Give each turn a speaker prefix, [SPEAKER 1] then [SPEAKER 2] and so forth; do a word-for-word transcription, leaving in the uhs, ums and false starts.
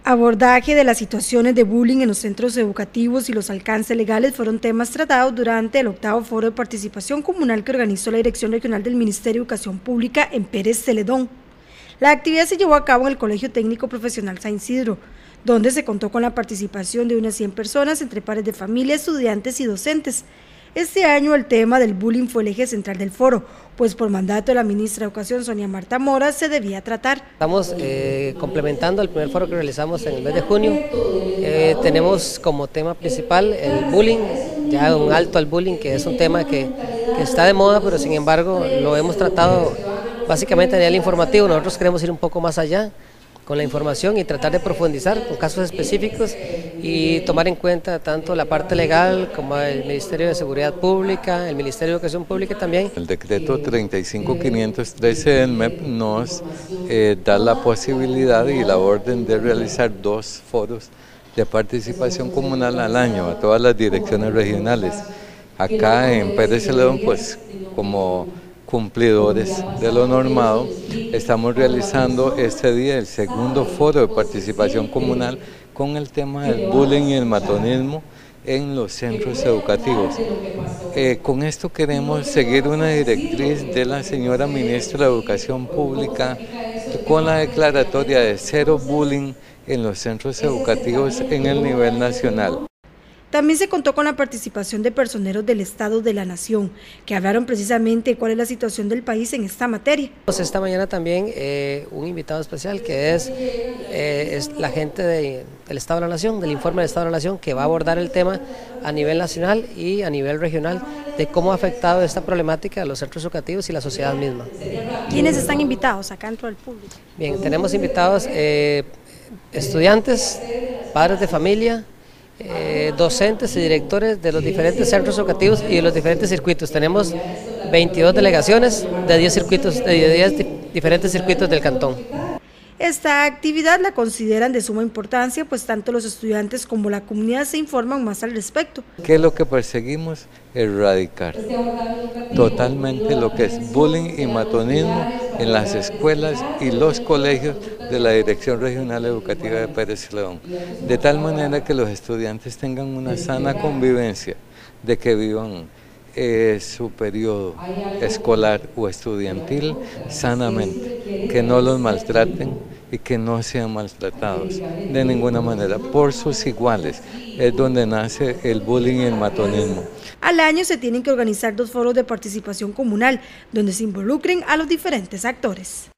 [SPEAKER 1] Abordaje de las situaciones de bullying en los centros educativos y los alcances legales fueron temas tratados durante el octavo foro de participación comunal que organizó la Dirección Regional del Ministerio de Educación Pública en Pérez Celedón. La actividad se llevó a cabo en el Colegio Técnico Profesional San Isidro, donde se contó con la participación de unas cien personas entre padres de familia, estudiantes y docentes. Este año el tema del bullying fue el eje central del foro, pues por mandato de la ministra de Educación, Sonia Marta Mora, se debía tratar.
[SPEAKER 2] Estamos eh, complementando el primer foro que realizamos en el mes de junio. Eh, tenemos como tema principal el bullying, ya un alto al bullying, que es un tema que, que está de moda, pero sin embargo lo hemos tratado básicamente a nivel informativo. Nosotros queremos ir un poco más allá con la información y tratar de profundizar con casos específicos y tomar en cuenta tanto la parte legal como el Ministerio de Seguridad Pública, el Ministerio de Educación Pública también.
[SPEAKER 3] El decreto treinta y cinco quinientos trece del M E P nos eh, da la posibilidad y la orden de realizar dos foros de participación comunal al año a todas las direcciones regionales. Acá en Pérez Celedón, pues como cumplidores de lo normado, estamos realizando este día el segundo foro de participación comunal con el tema del bullying y el matonismo en los centros educativos. Eh, con esto queremos seguir una directriz de la señora ministra de Educación Pública con la declaratoria de cero bullying en los centros educativos en el nivel nacional.
[SPEAKER 1] También se contó con la participación de personeros del Estado de la Nación, que hablaron precisamente de cuál es la situación del país en esta materia.
[SPEAKER 2] Esta mañana también eh, un invitado especial que es, eh, es la gente de, del Estado de la Nación, del informe del Estado de la Nación, que va a abordar el tema a nivel nacional y a nivel regional de cómo ha afectado esta problemática a los centros educativos y la sociedad misma.
[SPEAKER 1] ¿Quiénes están invitados acá dentro del público?
[SPEAKER 2] Bien, tenemos invitados eh, estudiantes, padres de familia, Eh, docentes y directores de los diferentes centros educativos y de los diferentes circuitos. Tenemos veintidós delegaciones de diez circuitos, de diez diferentes circuitos del cantón.
[SPEAKER 1] Esta actividad la consideran de suma importancia, pues tanto los estudiantes como la comunidad se informan más al respecto.
[SPEAKER 3] ¿Qué es lo que perseguimos? Erradicar totalmente lo que es bullying y matonismo en las escuelas y los colegios de la Dirección Regional Educativa de Pérez Celedón, de tal manera que los estudiantes tengan una sana convivencia, de que vivan eh, su periodo escolar o estudiantil sanamente, que no los maltraten y que no sean maltratados de ninguna manera por sus iguales. Es donde nace el bullying y el matonismo.
[SPEAKER 1] Al año se tienen que organizar dos foros de participación comunal, donde se involucren a los diferentes actores.